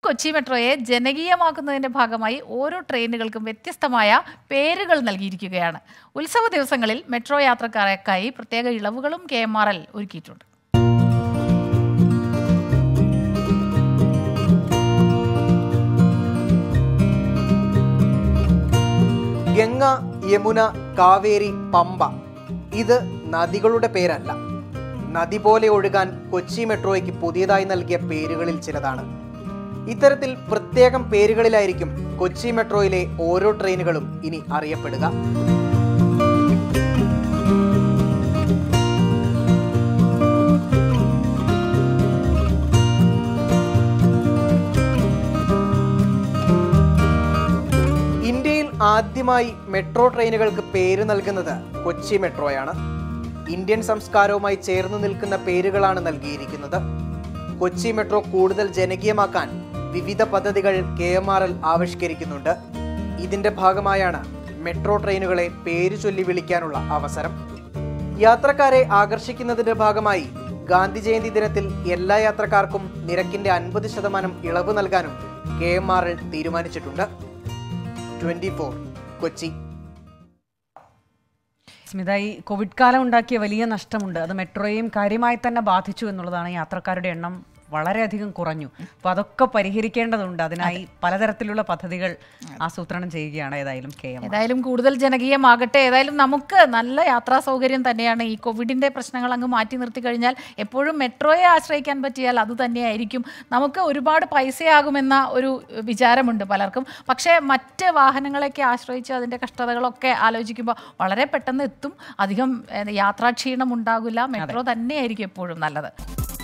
കൊച്ചി മെട്രോയെ ജനകീയമാക്കുന്നതിന്റെ ഭാഗമായി ഓരോ ട്രെയിനുകൾക്കും വ്യത്യസ്തമായ പേരുകൾ നൽകിയിരിക്കുകയാണ്. ഉത്സവ ദിവസങ്ങളിൽ മെട്രോ യാത്രക്കാർക്കായി പ്രത്യേക ഇളവുകളും KMRL ഒരുക്കിയിട്ടുണ്ട്. ഗംഗ, യമുന, കാവേരി, പമ്പ ഇത് നദികളുടെ പേരല്ല. നദി പോലെ ഒഴുകാൻ കൊച്ചി മെട്രോയ്ക്ക് പുതിയതായി നൽകിയ പേരുകളിൽ ചിലതാണ്. ഇത്തരത്തിൽ പ്രത്യേകം പേരുകളിലായിരിക്കും കൊച്ചി മെട്രോയിലെ ഓരോ ട്രെയിനുകളും ഇനി അറിയപ്പെടുക. ഇന്ത്യയിൽ ആദ്യമായി മെട്രോ ട്രെയിനുകൾക്ക് പേര് നൽകുന്നത് കൊച്ചി മെട്രോയാണ്. ഇന്ത്യൻ സംസ്കാരവുമായി ചേർന്ന് നിൽക്കുന്ന പേരുകളാണ് നൽകിയിരിക്കുന്നത്. കൊച്ചി മെട്രോ കൂടുതൽ ജനകീയമാക്കാൻ വിവിധ പദ്ധതികൾ KMRL ആവിഷ്കരിക്കുന്നുണ്ട്. ഇതിന്റെ ഭാഗമായാണ് മെട്രോ ട്രെയിനുകളെ പേര് ചൊല്ലി വിളിക്കാനുള്ള അവസരം. യാത്രക്കാരെ ആകർഷിക്കുന്നതിന്റെ ഭാഗമായി ഗാന്ധി ജയന്തി ദിനത്തിൽ എല്ലാ യാത്രക്കാർക്കും നിരക്കിന്റെ 50% ഇളവ് നൽകാനും KMRL തീരുമാനിച്ചിട്ടുണ്ട്. 24 കൊച്ചി. സ്മിത, ഈ കോവിഡ് കാലം ഉണ്ടാക്കിയ വലിയ നഷ്ടമുണ്ട്. അത് മെട്രോയെയും കാര്യമായി തന്നെ ബാധിച്ചു എന്നുള്ളതാണ്. യാത്രക്കാരുടെ എണ്ണം വളരെയധികം കുറഞ്ഞു. അപ്പോൾ അതൊക്കെ പരിഹരിക്കേണ്ടതുണ്ട്. അതിനായി പലതരത്തിലുള്ള പദ്ധതികൾ ആസൂത്രണം ചെയ്യുകയാണ്. ഏതായാലും കൂടുതൽ ജനകീയമാകട്ടെ. ഏതായാലും നമുക്ക് നല്ല യാത്രാ സൗകര്യം തന്നെയാണ്. ഈ കോവിഡിൻ്റെ പ്രശ്നങ്ങൾ അങ്ങ് മാറ്റി നിർത്തി കഴിഞ്ഞാൽ എപ്പോഴും മെട്രോയെ ആശ്രയിക്കാൻ പറ്റിയാൽ അത് തന്നെയായിരിക്കും. നമുക്ക് ഒരുപാട് പൈസയാകുമെന്ന ഒരു വിചാരമുണ്ട് പലർക്കും. പക്ഷേ മറ്റ് വാഹനങ്ങളെയൊക്കെ ആശ്രയിച്ച് അതിൻ്റെ കഷ്ടതകളൊക്കെ ആലോചിക്കുമ്പോൾ വളരെ പെട്ടെന്ന് എത്തും. അധികം യാത്രാക്ഷീണം ഉണ്ടാകില്ല. മെട്രോ തന്നെയായിരിക്കും എപ്പോഴും നല്ലത്.